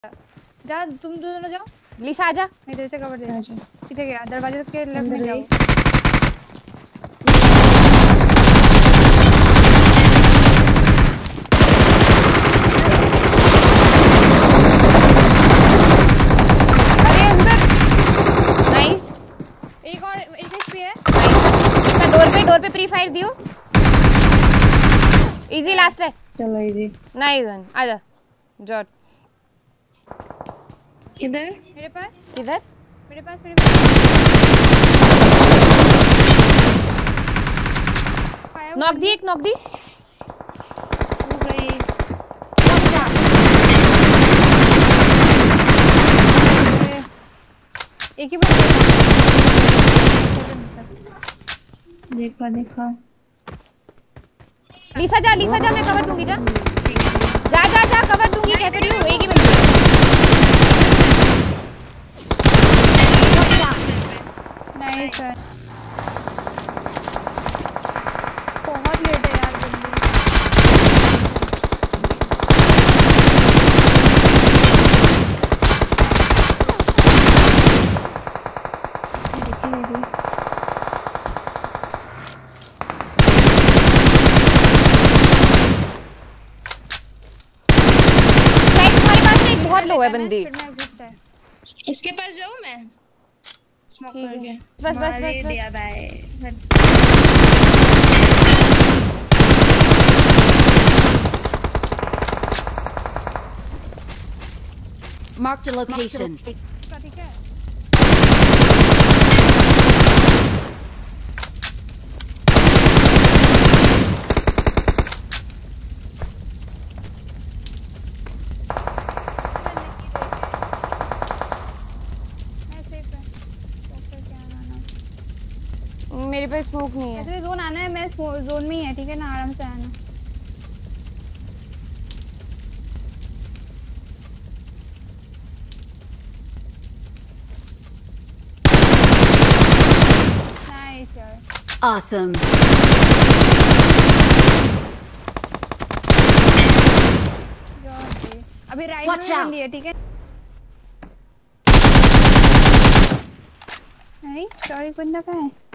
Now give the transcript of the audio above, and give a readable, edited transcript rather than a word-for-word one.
जा तुम दोनों जाओ। लिसा आजा। मैं इधर से कवर दे रहा हूं। पीछे गया दरवाजे के लेफ्ट में जाओ। अरे अंदर नाइस। एक और एक एचपी है। इसका डोर पे प्री फायर दियो। इजी लास्ट है। चलो इजी नाइस वन। आजा जॉट। इधर मेरे पास किधर? मेरे पास नॉक दी। एक नॉक दी। हो गई। एक ही बार देखा देखा। लिसा जा मैं कवर दूंगी। जा कवर दूंगी। कह तो रही हूं एक ही बंदी है। नाइस है। बहुत लेट है यार बंदी। तुम्हारे पास एक बहुत लो है बंदी। इसके पास जाऊं मैं स्मोक करके। बस दिया बाय। Marked a location. ठीक है। मेरे पे स्मोक नहीं है। ऐसे जोन आना है। मैं जोन में ही है ठीक है ना। आराम से आना। नाइस यार। Awesome. अभी राइट Watch में out. बंदी है ठीक है। नहीं सॉरी बंदा कहाँ है?